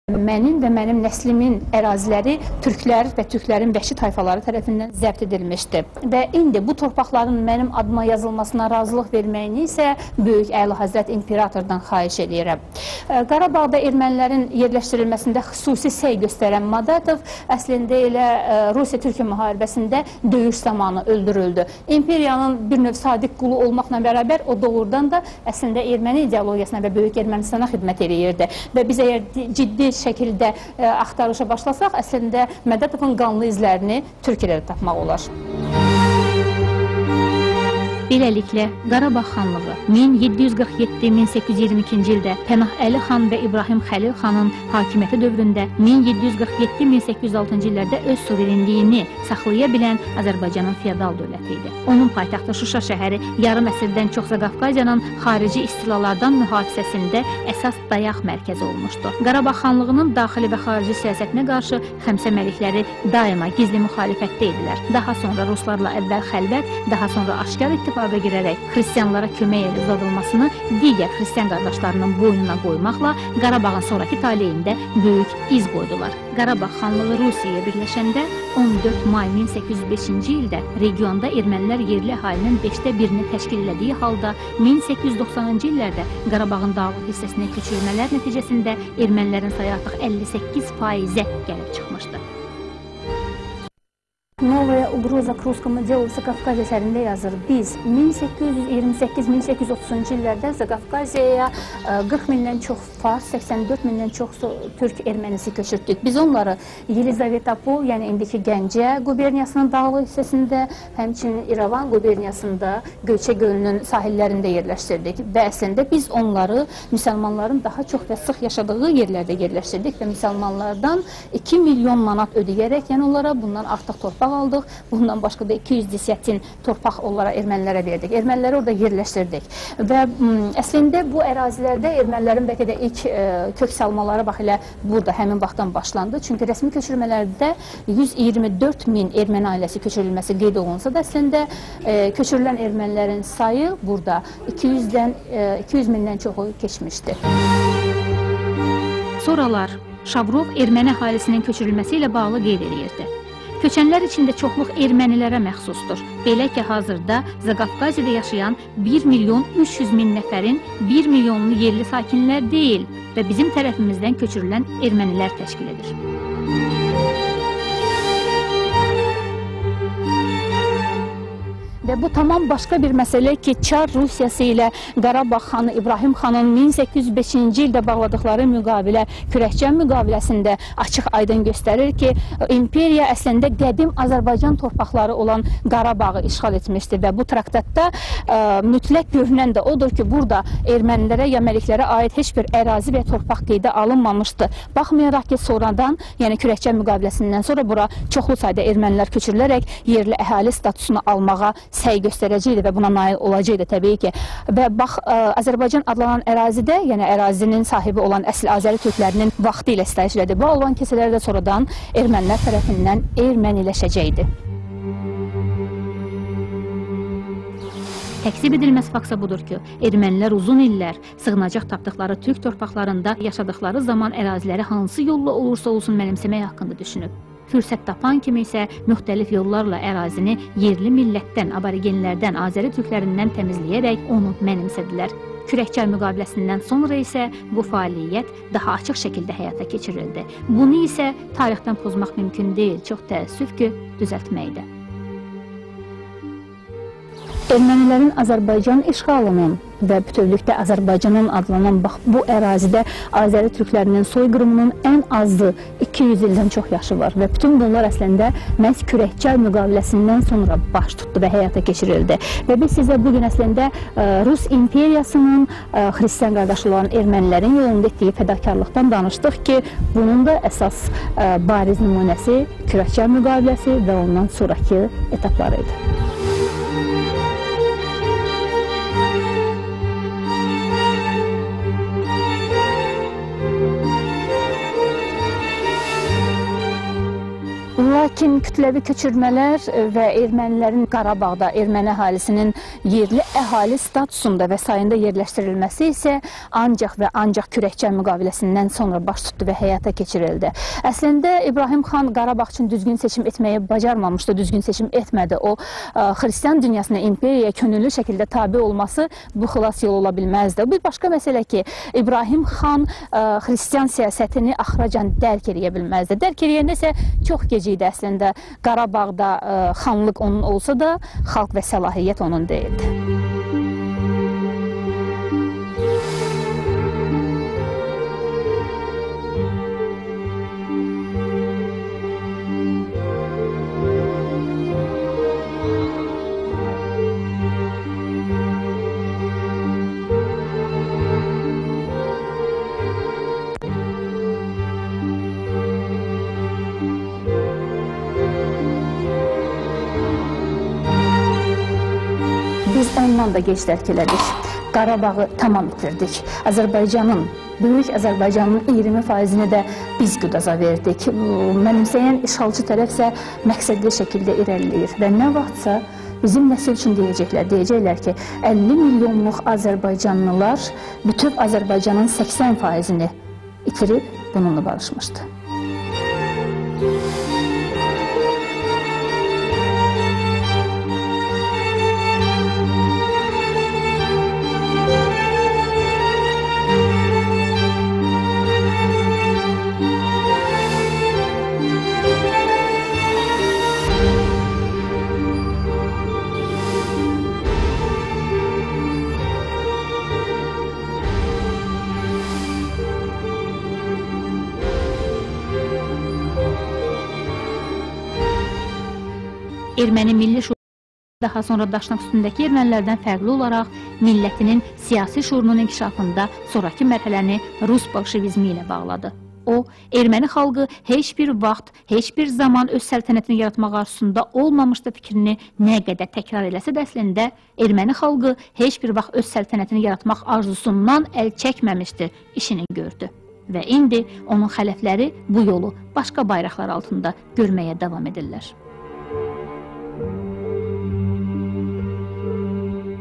Mənim və mənim nəslimin əraziləri türklər və türklərin vəhşi tayfaları tərəfindən zəbt edilmişdi. Və indi bu torpaqların mənim adıma yazılmasına razılıq verməyini isə Böyük Əli Həzrət İmperatordan xahiş edirəm. Qarabağda ermənilərin yerləşdirilməsində xüsusi səy göstərən Madatov əslində elə Rusiya-Türkiyə müharibəsində döyüş zamanı öldürüldü. İmperiyanın bir növ sadiq qulu olmaqla bərabər o doğrudan da əslində erməni ideologiyasına və Böyük Ermənistana xidmət edirdi. Və biz əgər ciddi şəkildə axtarışa başlasaq, əslində Mədətovun qanlı izlərini Türkiyədə tapmaq olar. Beləliklə, Qarabağ xanlığı 1747-1822-ci ildə Pənah Əli xan və İbrahim Xəlil xanın hakimiyyəti dövründə 1747-1806-cı illərdə öz suverenliyini saxlaya bilən Azərbaycanın feodal dövləti idi. Onun paytaxtı Şuşa şəhəri yarım əsrdən çox Qafqaziyanın xarici istilalardan mühafizəsində əsas dayaq mərkəzi olmuşdu. Qarabağ xanlığının daxili və xarici siyasətinə qarşı Xəmsə məlikləri daima gizli müxalifətdə idilər. Daha sonra ruslarla əvvəl xəlvət, daha sonra aşkar ittifaq girərək xristianlara kömək elə uzadılmasını digər xristian qardaşlarının boynuna qoymaqla Qarabağın sonraki taleyində böyük iz qoydular. Qarabağ xanlığı Rusiyaya birləşəndə 14 may 1805-ci ildə regionda ermənilər yerli əhalinin 1/5-ni təşkil elədiyi halda 1890-cı illərdə Qarabağın dağlıq hissəsinə köçürülmələr nəticəsində ermənilərin sayı artıq 58%-ə gəlib çıxmışdı. Novaya uqroza k ruskому delu Zakafkaziya əsərində yazır. Biz 1828-1830-cu illərdə Zakafkaziyaya 40 mindən çox fars, 84 mindən çox türk ermənisi köçürtdük. Biz onları Yelizavetapol, yəni indiki Gəncə quberniyasının dağlıq hissəsində, həmçinin İrəvan quberniyasında Göyçə gölünün sahillərində yerləşdirdik. Və əslində biz onları müsəlmanların daha çox və sıx yaşadığı yerlərdə yerləşdirdik və müsəlmanlardan 2 milyon manat ödəyərək, yəni onlara bundan artıq torpaq aldıq. Bundan başqa da 200 disyatin torpaq onlara ermənilərə verdik. Erməniləri orada yerləşdirdik. Və əslində bu ərazilərdə ermənilərin bəlkə də ilk kök salmaları bax elə burada həmin vaxtdan başlandı. Çünki rəsmi köçürmələrdə 124 min erməni ailəsi köçürülməsi qeyd olunsa da əslində köçürülən ermənilərin sayı burada 200 mindən çoxu keçmişdir. Sonralar Şavrov erməni əhalisinin köçürülməsi ilə bağlı qeyd edirdi. Köçənlər içində çoxluq ermənilərə məxsusdur. Belə ki, hazırda Zaqafqaziyada yaşayan 1 milyon 300 min nəfərin 1 milyonlu yerli sakinlər deyil və bizim tərəfimizdən köçürülən ermənilər təşkil edir. Və bu tamam başqa bir məsələ ki, Çar Rusiyası ilə Qarabağ xanı İbrahim xanın 1805-ci ildə bağladıqları müqavilə, Kürəkcan müqaviləsində açıq aydın göstərir ki, imperiya əslində qədim Azərbaycan torpaqları olan Qarabağı işğal etmişdi və bu traktatda mütləq görünən də odur ki, burada ermənilərə ya məliklərə aid heç bir ərazi və torpaq qeydə alınmamışdı. Baxmayaraq ki, sonradan, yəni Kürəkcan müqaviləsindən sonra bura çoxlu sayda ermənilər köçürülərək yerli əhali statusunu almağa səy göstərəcəkdi və buna nail olacaqdı təbii ki. Və bax, Azərbaycan adlanan ərazidə, yəni ərazinin sahibi olan əsl Azəri türklərinin vaxtı ilə sitayiş elədi. Bu olan kəsələr də sonradan ermənilər tərəfindən erməniləşəcəkdi. Təksib edilməz faksa budur ki, ermənilər uzun illər sığınacaq tapdıqları türk torpaqlarında yaşadıqları zaman əraziləri hansı yolla olursa olsun mənimsəmək haqqında düşünüb. Fürsət tapan kimi isə müxtəlif yollarla ərazini yerli millətdən, aborigenlərdən, Azəri türklərindən təmizləyərək onu mənimsədilər. Kürəkçay müqaviləsindən sonra isə bu fəaliyyət daha açıq şəkildə həyata keçirildi. Bunu isə tarixdən pozmaq mümkün deyil, çox təəssüf ki, düzəltməkdir. Ermənilərin Azərbaycan işğalının və bütövlükdə Azərbaycanın adlanan bax bu ərazidə Azəri türklərinin soyqırımının ən azı 200 ildən çox yaşı var və bütün bunlar əslində məhz Kürəkçay müqaviləsindən sonra baş tutdu və həyata keçirildi. Və biz sizə bugün əslində Rus imperiyasının xristian qardaşı olan ermənilərin yolunda etdiyi fədakarlıqdan danışdıq ki, bunun da əsas bariz nümunəsi Kürəkçay müqaviləsi və ondan sonraki etapları idi. Lakin kütləvi köçürmələr və ermənilərin Qarabağda, erməni əhalisinin yerli əhali statusunda və sayında yerləşdirilməsi isə ancaq və ancaq Kürəkçay müqaviləsindən sonra baş tutdu və həyata keçirildi. Əslində İbrahim xan Qarabağ üçün düzgün seçim etməyi bacarmamışdı, düzgün seçim etmədi. O, xristian dünyasına, imperiyaya könüllü şəkildə tabi olması bu xilas yol ola bilməzdi. Bir başqa məsələ ki, İbrahim xan xristian siyasətini axıracan dərk edə bilməzdi. Dərk edəndə isə çox gec idi əslində. Qarabağda xanlıq onun olsa da, xalq və səlahiyyət onun deyildi. Biz ondan da geç dərk elədik. Qarabağı tamam itirdik. Azərbaycanın, böyük Azərbaycanın 20%-ni də biz qıdaza verdik. Mənimsəyən işğalçı tərəf isə məqsədli şəkildə irəliləyir. Və nə vaxtsa bizim nəsil üçün deyəcəklər ki, 50 milyonluq Azərbaycanlılar bütün Azərbaycanın 80%-ni itirib bununla barışmışdı. Erməni milli şuuru daha sonra daşnaq üstündəki ermənilərdən fərqli olaraq millətinin siyasi şuurunun inkişafında sonraki mərhələni Rus bolşevizmi ilə bağladı. O, erməni xalqı heç bir vaxt, heç bir zaman öz səltənətini yaratmaq arzusunda olmamışdı fikrini nə qədər təkrar eləsə də əslində erməni xalqı heç bir vaxt öz səltənətini yaratmaq arzusundan əl çəkməmişdi, işini gördü. Və indi onun xələfləri bu yolu başqa bayraqlar altında görməyə davam edirlər.